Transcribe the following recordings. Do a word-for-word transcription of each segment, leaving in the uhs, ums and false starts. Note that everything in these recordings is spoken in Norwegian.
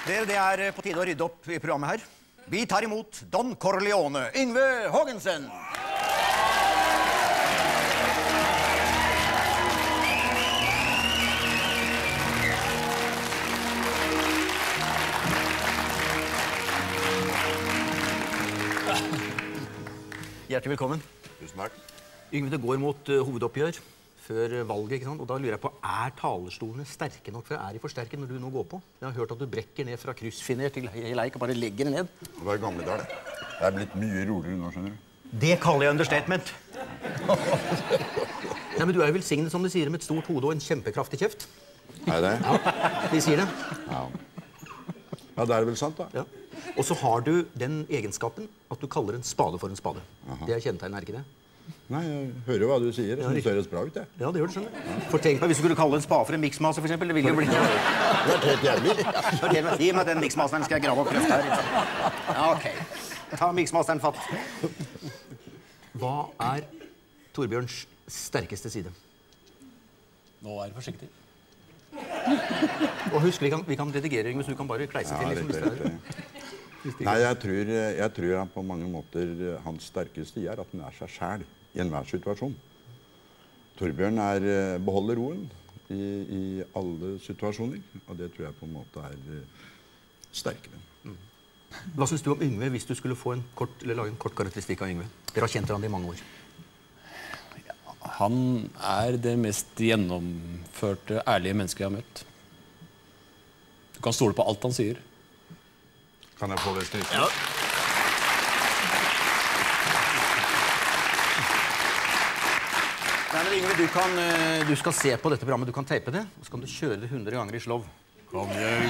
Dere, det er på tide å rydde opp i programmet her. Vi tar imot Don Corleone, Yngve Hågensen. Hjertelig velkommen. Tusen takk. Yngve, det går mot uh, hovedoppgjør før valget, ikke sant? Og da lurer jeg på, er talerstolene sterke nok, for er de for sterke når du nå går på? Jeg har hørt at du brekker ned fra kryssfiner til leik og bare legger det ned. Det var gamle dager, det. Det er blitt mye roligere nå, skjønner du. Det kaller jeg understatement. Nei, men du er jo velsignet, som de sier, med et stort hode og en kjempekraftig kjeft. Er det? Ja, de sier det. Ja. Ja, det er vel sant, da. Ja. Og så har du den egenskapen at du kaller en spade for en spade. Aha. Det er kjennetegn, er ikke det? Nei, jeg hører jo hva du sier. Jeg synes det høres bra ut, jeg. Ja, det gjør det, skjønner du. For tenk meg, hvis du skulle kalle en spade for en miksmaser, for eksempel, det ville jo bli... Det er helt jævlig. Fortell meg, si meg, den miksmaseren skal jeg grave opp kreft her. Ja, ok. Ta miksmaseren fatt. Hva er Torbjørns sterkeste side? Nå er du forsiktig. Og husk, vi kan, vi kan redigere, hvis du kan bare kleise til. Ja, Liksom, rett, rett, rett. Nei, jeg tror, jeg tror han på mange måter, hans sterkeste er at han er seg selv i enhver situasjon. Torbjørn er, beholder roen i, i alle situasjoner, og det tror jeg på en måte er sterkere. Mm. Hva synes du om Yngve hvis du skulle få en kort, eller lage en kort karakteristikk av Yngve? Dere har kjent hverandre i mange år. Ja, han er det mest gjennomførte, ærlige mennesket jeg har møtt. Du kan stole på alt han sier. Kan jeg få det styrket? Ja. Nei, men Yngve, du, kan, du skal se på dette programmet, du kan teipe det, og så kan du kjøre det hundre ganger i slov. Kan jeg...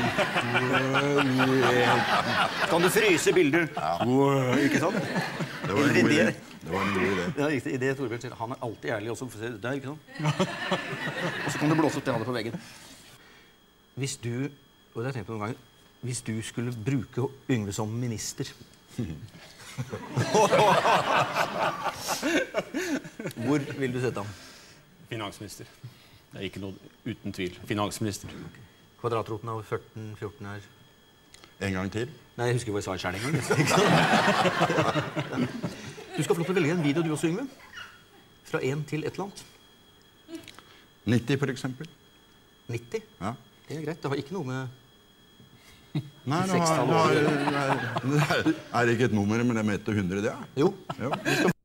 Kan du fryse bilder? Ja. Ikke sant? Det var en god idé. Det var en god idé. Ja, riktig. I det Torbjørn sier, han er alltid ærlig også, for det er ikke sant? Og så kan du blåse opp det andre på veggen. Hvis du, og det har jeg tenkt på noen ganger, hvis du skulle bruke Yngve som minister. Hvor vil du sette ham? Finansminister. Det er ikke noe uten tvil. Finansminister. Okay. Kvadratroten av fjorten, fjorten er... En gang til? Nei, jeg husker hva jeg sa i skjern en gang. Du skal få lov til å velge en video du også, Yngve. Fra en til et eller annet. nitti, for eksempel. nitti? Ja. Det er greit. Det har ikke noe med... Nei, nå har, nå har, er det ikke et nummer, men det er med ett og hundre, det? Jo. Jo.